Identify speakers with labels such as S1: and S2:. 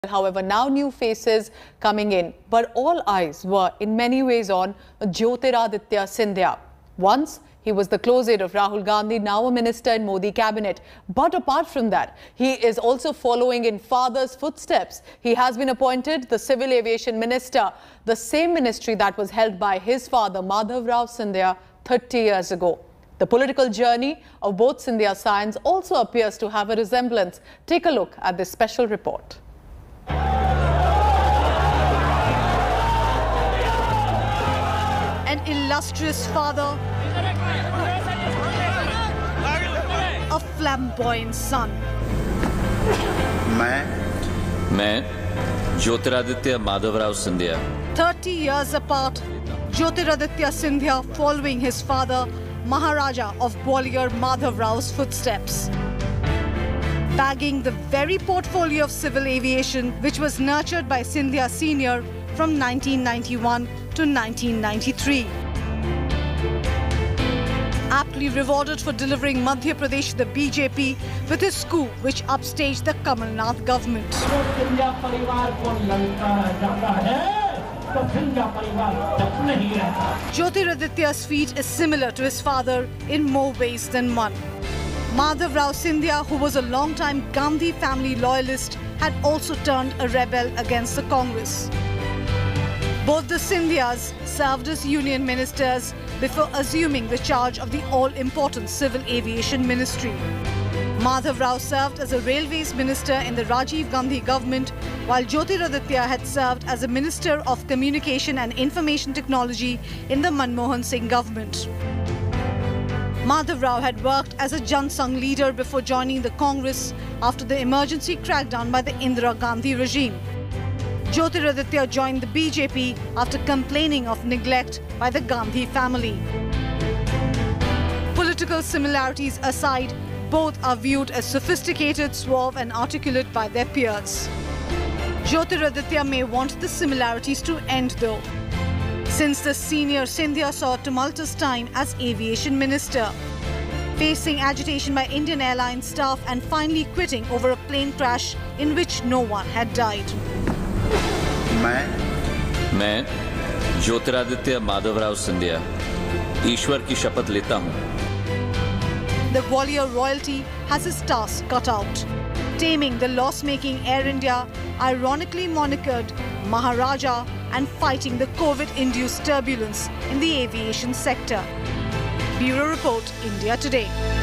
S1: However, now new faces coming in, but all eyes were in many ways on Jyotiraditya Scindia. Once he was the close aide of Rahul Gandhi, now a minister in Modi cabinet. But apart from that, he is also following in father's footsteps. He has been appointed the Civil Aviation Minister, the same ministry that was held by his father Madhav Rao Scindia 30 years ago. The political journey of both Scindia's sons also appears to have a resemblance. Take a look at this special report.
S2: An illustrious father, a flamboyant son.
S3: मैं Jyotiraditya Madhav Rao Scindia
S2: 30 years apart, Jyotiraditya Scindia following his father, Maharaja of Gwalior Madhav Rao's footsteps. Bagging the very portfolio of civil aviation which was nurtured by Scindia Sr. from 1991 to 1993. Aptly rewarded for delivering Madhya Pradesh the BJP with his coup which upstaged the Kamal Nath government. Jyotiraditya's feat is similar to his father in more ways than one. Madhav Rao Scindia, who was a long-time Gandhi family loyalist, had also turned a rebel against the Congress. Both the Scindias served as union ministers before assuming the charge of the all-important Civil Aviation Ministry. Madhav Rao served as a railways minister in the Rajiv Gandhi government, while Jyotiraditya had served as a Minister of Communication and Information Technology in the Manmohan Singh government. Madhav Rao had worked as a Jan Sangh leader before joining the Congress after the emergency crackdown by the Indira Gandhi regime. Jyotiraditya joined the BJP after complaining of neglect by the Gandhi family. Political similarities aside, both are viewed as sophisticated, suave and articulate by their peers. Jyotiraditya may want the similarities to end though, since the senior Scindia saw a tumultuous time as aviation minister, facing agitation by Indian Airlines staff and finally quitting over a plane crash in which no one had died.
S3: मैं ज्योतिरादित्य माधव राव सिंधिया ईश्वर की शपथ लेता हूँ.
S2: The Gwalior royalty has his task cut out, taming the loss-making Air India, ironically monikered Maharaja, and fighting the COVID-induced turbulence in the aviation sector. Bureau Report, India Today.